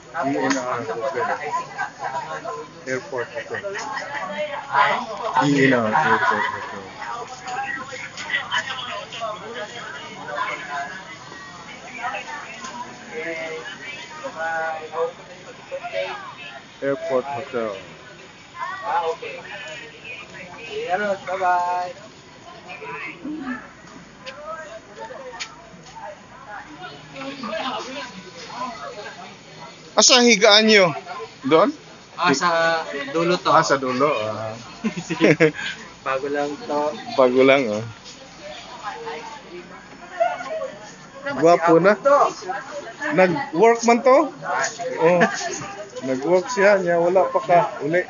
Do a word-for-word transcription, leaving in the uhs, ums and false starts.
E and E Hotel. Airport Hotel. E and E Airport Hotel. Airport Hotel. Asa ang higaan nyo? Doon? Ah, sa dulo to. Ah, sa dulo. Ah. Bago lang to. Bago lang, oh. Gwapo na. Nag-work man to? Oh. Nag-work siya niya. Wala pa ka. Uli.